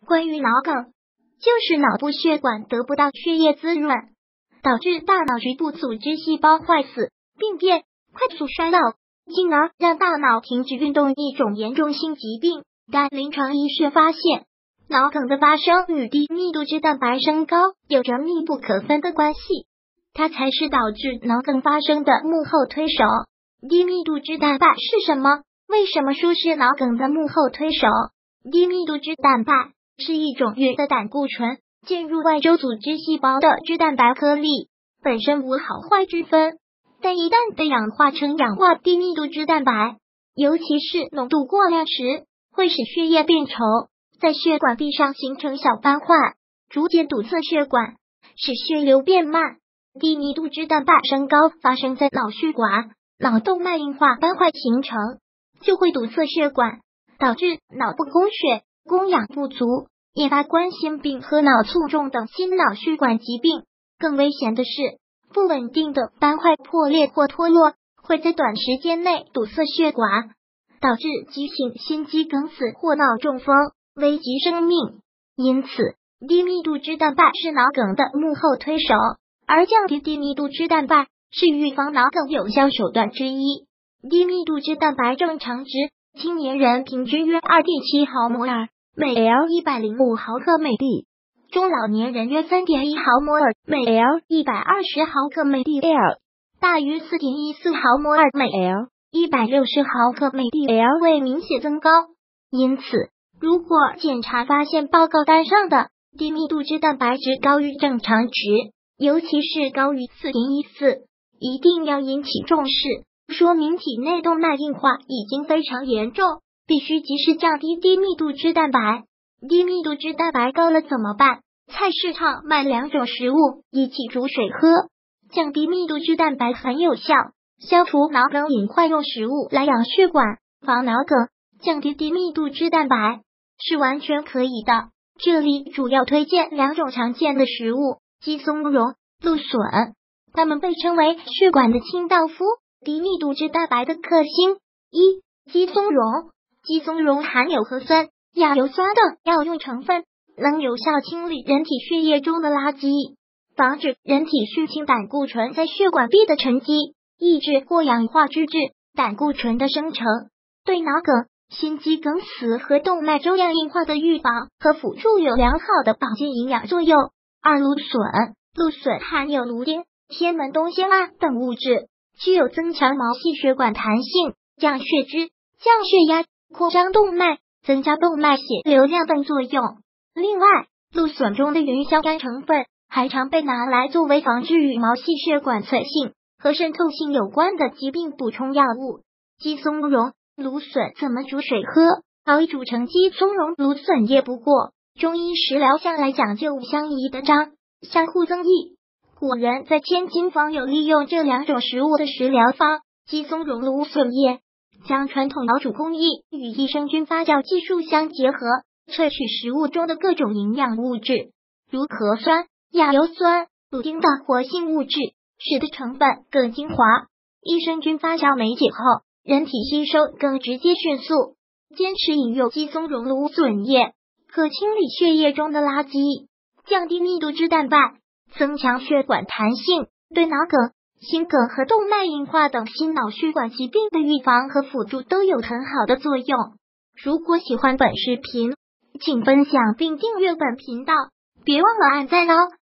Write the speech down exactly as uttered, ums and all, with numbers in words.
关于脑梗，就是脑部血管得不到血液滋润，导致大脑局部组织细胞坏死、病变、快速衰老，进而让大脑停止运动，一种严重性疾病。但临床医学发现，脑梗的发生与低密度脂蛋白升高有着密不可分的关系，它才是导致脑梗发生的幕后推手。低密度脂蛋白是什么？为什么说是脑梗的幕后推手？低密度脂蛋白是一种与的胆固醇进入外周组织细胞的脂蛋白颗粒，本身无好坏之分，但一旦被氧化成氧化低密度脂蛋白，尤其是浓度过量时，会使血液变稠，在血管壁上形成小斑块，逐渐堵塞血管，使血流变慢。低密度脂蛋白升高发生在脑血管，脑动脉硬化斑块形成，就会堵塞血管，导致脑部供血、供氧不足，引发冠心病和脑卒中等心脑血管疾病。更危险的是，不稳定的斑块破裂或脱落，会在短时间内堵塞血管，导致急性心肌梗死或脑中风，危及生命。因此，低密度脂蛋白是脑梗的幕后推手，而降低低密度脂蛋白是预防脑梗有效手段之一。低密度脂蛋白正常值，青年人平均约 二点七 毫摩尔每 L 一百零五毫克每 D， 中老年人约 三点一 毫摩尔每 L 一百二十毫克每 dl， 大于 四点一四 毫摩尔每 L一百六十毫克每 dl 为明显增高。因此，如果检查发现报告单上的低密度脂蛋白值高于正常值，尤其是高于 四点一四， 一定要引起重视，说明体内动脉硬化已经非常严重，必须及时降低低密度脂蛋白。低密度脂蛋白高了怎么办？菜市场卖两种食物一起煮水喝，降低密度脂蛋白很有效，消除脑梗隐患用食物来养血管，防脑梗，降低低密度脂蛋白是完全可以的。这里主要推荐两种常见的食物，鸡松茸、鹿笋，它们被称为血管的清道夫，低密度脂蛋白的克星。一、鸡松茸。鸡松茸含有核酸、亚油酸等药用成分，能有效清理人体血液中的垃圾，防止人体血清胆固醇在血管壁的沉积，抑制过氧化脂质胆固醇的生成，对脑梗、心肌梗死和动脉粥样硬化的预防和辅助有良好的保健营养作用。二、芦笋。芦笋含有芦丁、天门冬酰胺等物质，具有增强毛细血管弹性、降血脂、降血压、扩张动脉、增加动脉血流量等作用。另外，芦笋中的云硝苷成分还常被拿来作为防治与毛细血管脆性和渗透性有关的疾病补充药物。鸡松茸、芦笋怎么煮水喝？熬煮成鸡松茸、芦笋叶。不过，中医食疗向来讲究相宜的彰，相互增益。古人在千金坊有利用这两种食物的食疗方，鸡松茸、芦笋叶，将传统熬煮工艺与益生菌发酵技术相结合，萃取食物中的各种营养物质，如核酸、亚油酸、芦丁等活性物质，使得成分更精华。益生菌发酵酶解后，人体吸收更直接迅速。坚持饮用鸡松茸、芦笋叶，可清理血液中的垃圾，降低密度脂蛋白，增强血管弹性，对脑梗、心梗和动脉硬化等心脑血管疾病的预防和辅助都有很好的作用。如果喜欢本视频，请分享并订阅本频道，别忘了按赞哦。